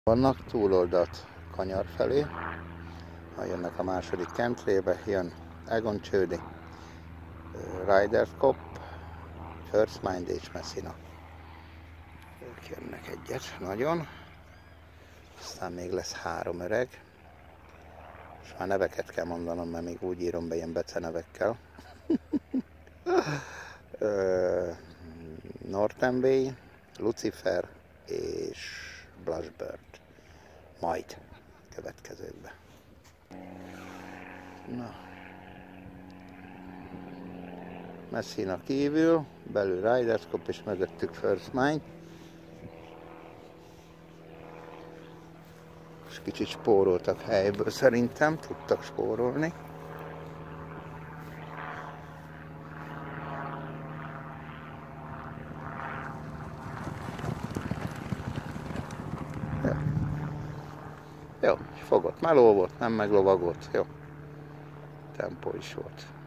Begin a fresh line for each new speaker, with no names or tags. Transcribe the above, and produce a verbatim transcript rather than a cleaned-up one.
Vannak túloldalt kanyar felé, ha jönnek a második kentrébe, jön Egon Csődi, Ryder Cup, First Mind és Messina. Ők jönnek egyet, nagyon. Aztán még lesz három öreg. És már neveket kell mondanom, mert még úgy írom be ilyen becenevekkel. Northern Bay, Lucifer és Blushbird. Majd következőkben. Na. Messina kívül, belül Ryder Cup és mögöttük First Mind. És kicsit spóroltak helyből szerintem, tudtak spórolni. Jó, Jó fogott, meló volt, nem meglovagolt, jó. Tempó is volt.